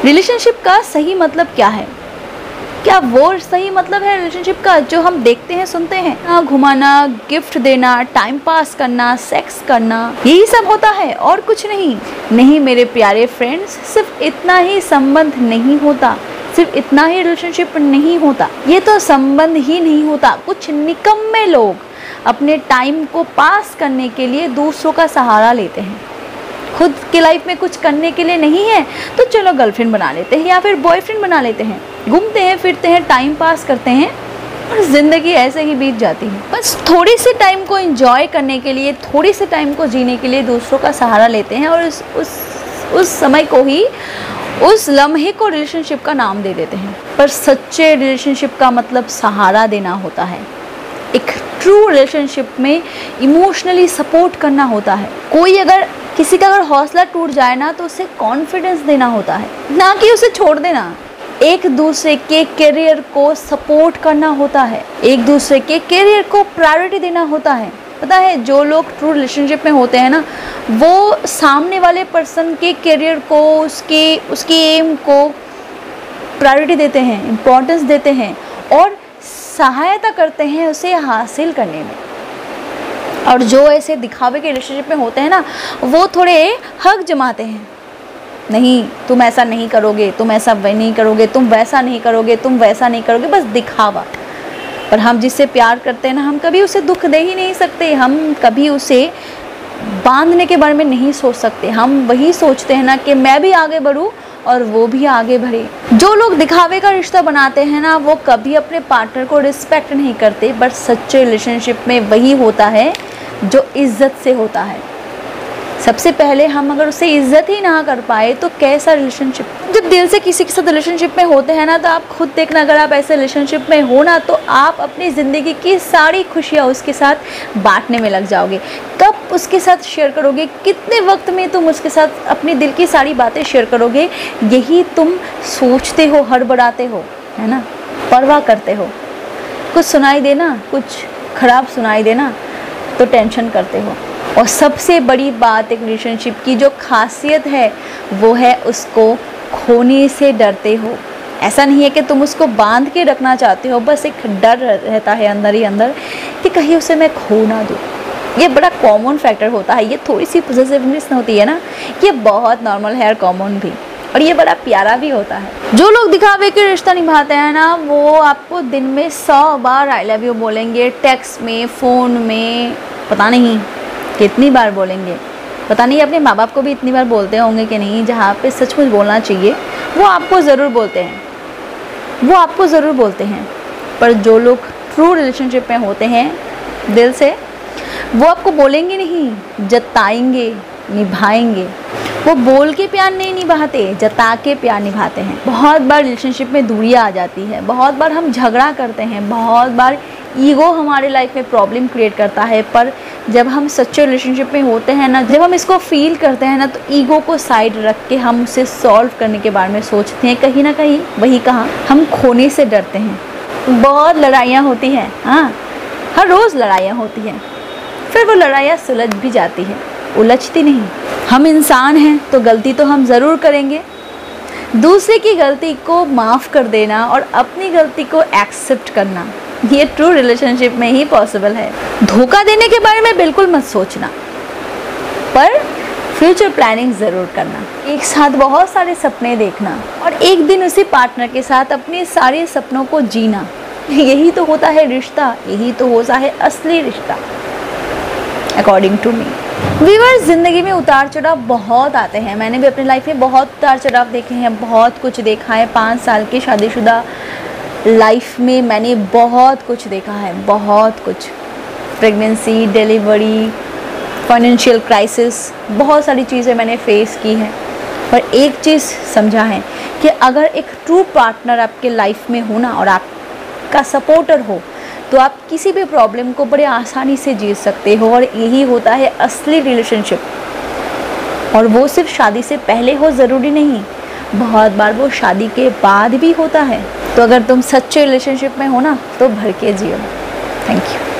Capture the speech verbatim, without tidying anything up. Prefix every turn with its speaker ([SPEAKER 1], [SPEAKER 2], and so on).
[SPEAKER 1] Relationship का सही मतलब क्या है? क्या वो सही मतलब है रिलेशनशिप का जो हम देखते हैं, सुनते हैं? हाँ, घुमाना, गिफ्ट देना, टाइम पास करना, सेक्स करना, यही सब होता है और कुछ नहीं। नहीं मेरे प्यारे फ्रेंड्स, सिर्फ इतना ही संबंध नहीं होता, सिर्फ इतना ही रिलेशनशिप नहीं होता। ये तो संबंध ही नहीं होता। कुछ निकम्मे लोग अपने टाइम को पास करने के लिए दूसरों का सहारा लेते हैं। खुद के लाइफ में कुछ करने के लिए नहीं है तो चलो गर्लफ्रेंड बना लेते हैं या फिर बॉयफ्रेंड बना लेते हैं, घूमते हैं, फिरते हैं, टाइम पास करते हैं और ज़िंदगी ऐसे ही बीत जाती है। बस थोड़ी सी टाइम को एंजॉय करने के लिए, थोड़ी सी टाइम को जीने के लिए दूसरों का सहारा लेते हैं और उस उस उस समय को ही, उस लम्हे को रिलेशनशिप का नाम दे देते हैं। पर सच्चे रिलेशनशिप का मतलब सहारा देना होता है। एक ट्रू रिलेशनशिप में इमोशनली सपोर्ट करना होता है। कोई अगर किसी का अगर हौसला टूट जाए ना तो उसे कॉन्फिडेंस देना होता है, ना कि उसे छोड़ देना। एक दूसरे के करियर को सपोर्ट करना होता है, एक दूसरे के करियर को प्रायोरिटी देना होता है। पता है, जो लोग ट्रू रिलेशनशिप में होते हैं ना, वो सामने वाले पर्सन के करियर को, उसके उसकी एम को प्रायोरिटी देते हैं, इम्पोर्टेंस देते हैं और सहायता करते हैं उसे हासिल करने में। और जो ऐसे दिखावे के रिलेशनशिप में होते हैं ना, वो थोड़े हक जमाते हैं। नहीं, तुम ऐसा नहीं करोगे, तुम ऐसा वह नहीं करोगे, तुम वैसा नहीं करोगे, तुम वैसा नहीं करोगे, बस दिखावा। पर हम जिससे प्यार करते हैं ना, हम कभी उसे दुख दे ही नहीं सकते, हम कभी उसे बांधने के बारे में नहीं सोच सकते। हम वही सोचते हैं ना कि मैं भी आगे बढ़ूं और वो भी आगे बढ़े। जो लोग दिखावे का रिश्ता बनाते हैं ना, वो कभी अपने पार्टनर को रिस्पेक्ट नहीं करते। बट सच्चे रिलेशनशिप में वही होता है जो इज्जत से होता है। सबसे पहले हम अगर उसे इज्जत ही ना कर पाए तो कैसा रिलेशनशिप। जब दिल से किसी के साथ रिलेशनशिप में होते हैं ना, तो आप खुद देखना, अगर आप ऐसे रिलेशनशिप में हो ना, तो आप अपनी ज़िंदगी की सारी खुशियाँ उसके साथ बांटने में लग जाओगे। कब उसके साथ शेयर करोगे, कितने वक्त में तुम उसके साथ अपनी दिल की सारी बातें शेयर करोगे, यही तुम सोचते हो, हड़बड़ाते हो, है ना, परवाह करते हो। कुछ सुनाई देना, कुछ खराब सुनाई देना तो टेंशन करते हो। और सबसे बड़ी बात एक रिलेशनशिप की जो खासियत है वो है उसको खोने से डरते हो। ऐसा नहीं है कि तुम उसको बांध के रखना चाहते हो, बस एक डर रहता है अंदर ही अंदर कि कहीं उसे मैं खो ना दूँ। ये बड़ा कॉमन फैक्टर होता है। ये थोड़ी सी पॉजिटिवनेस होती है ना, ये बहुत नॉर्मल है और कॉमन भी, और ये बड़ा प्यारा भी होता है। जो लोग दिखावे के रिश्ता निभाते हैं ना, वो आपको दिन में सौ बार आई लव यू बोलेंगे, टेक्स्ट में, फ़ोन में, पता नहीं कितनी बार बोलेंगे। पता नहीं अपने माँ बाप को भी इतनी बार बोलते होंगे कि नहीं। जहाँ पे सचमुच बोलना चाहिए वो आपको ज़रूर बोलते हैं, वो आपको ज़रूर बोलते हैं। पर जो लोग ट्रू रिलेशनशिप में होते हैं दिल से, वो आपको बोलेंगे नहीं, जताएंगे, निभाएंगे। वो बोल के प्यार नहीं निभाते, जता के प्यार निभाते हैं। बहुत बार रिलेशनशिप में दूरियां आ जाती है, बहुत बार हम झगड़ा करते हैं, बहुत बार ईगो हमारे लाइफ में प्रॉब्लम क्रिएट करता है। पर जब हम सच्चे रिलेशनशिप में होते हैं ना, जब हम इसको फील करते हैं ना, तो ईगो को साइड रख के हम उसे सॉल्व करने के बारे में सोचते हैं। कहीं ना कहीं वही कहाँ हम खोने से डरते हैं। बहुत लड़ाइयाँ होती हैं, हाँ, हर रोज़ लड़ाइयाँ होती हैं, फिर वो लड़ाइयाँ सुलझ भी जाती है, उलझती नहीं। हम इंसान हैं तो गलती तो हम ज़रूर करेंगे। दूसरे की गलती को माफ़ कर देना और अपनी गलती को एक्सेप्ट करना, ये ट्रू रिलेशनशिप में ही पॉसिबल है। धोखा देने के बारे में बिल्कुल मत सोचना, पर फ्यूचर प्लानिंग ज़रूर करना। एक साथ बहुत सारे सपने देखना और एक दिन उसी पार्टनर के साथ अपने सारे सपनों को जीना, यही तो होता है रिश्ता, यही तो होता है असली रिश्ता, अकॉर्डिंग टू मी। व्यूअर्स, ज़िंदगी में उतार चढ़ाव बहुत आते हैं। मैंने भी अपनी लाइफ में बहुत उतार चढ़ाव देखे हैं, बहुत कुछ देखा है। पाँच साल की शादीशुदा लाइफ में मैंने बहुत कुछ देखा है, बहुत कुछ। प्रेगनेंसी, डिलीवरी, फाइनेंशियल क्राइसिस, बहुत सारी चीज़ें मैंने फेस की हैं। पर एक चीज़ समझा है कि अगर एक ट्रू पार्टनर आपके लाइफ में हो ना और आपका सपोर्टर हो, तो आप किसी भी प्रॉब्लम को बड़े आसानी से जीत सकते हो। और यही होता है असली रिलेशनशिप। और वो सिर्फ शादी से पहले हो ज़रूरी नहीं, बहुत बार वो शादी के बाद भी होता है। तो अगर तुम सच्चे रिलेशनशिप में हो ना, तो भर के जियो। Thank you.